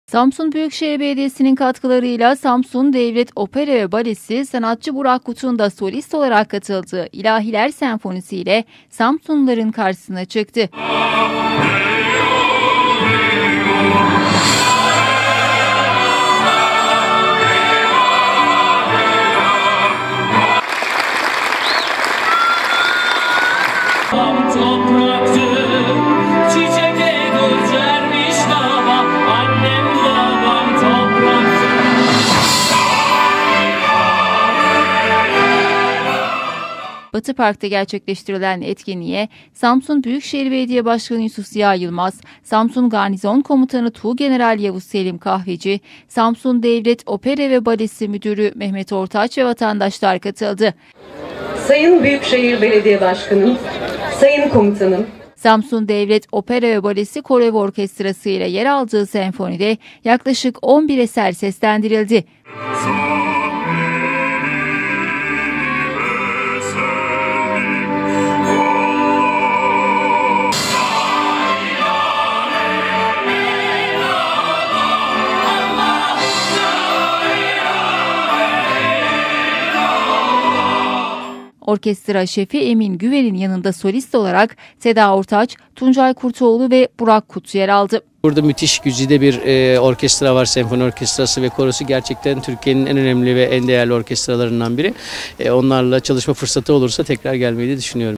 Samsun Büyükşehir Belediyesi'nin katkılarıyla Samsun Devlet Opera ve Balesi sanatçı Burak Kut'un da solist olarak katıldığı İlahiler Senfonisi ile Samsunluların karşısına çıktı. Batı Park'ta gerçekleştirilen etkinliğe Samsun Büyükşehir Belediye Başkanı Yusuf Ziya Yılmaz, Samsun Garnizon Komutanı Tuğgeneral Yavuz Selim Kahveci, Samsun Devlet Opera ve Balesi Müdürü Mehmet Ortaç ve vatandaşlar katıldı. Sayın Büyükşehir Belediye Başkanım, Sayın Komutanım, Samsun Devlet Opera ve Balesi Koro ve Orkestrası ile yer aldığı senfonide yaklaşık 11 eser seslendirildi. Orkestra şefi Emin Güven'in yanında solist olarak Seda Ortaç, Tuncay Kurtoğlu ve Burak Kut yer aldı. Burada müthiş güzide bir orkestra var. Senfoni orkestrası ve korosu gerçekten Türkiye'nin en önemli ve en değerli orkestralarından biri. Onlarla çalışma fırsatı olursa tekrar gelmeyi de düşünüyorum.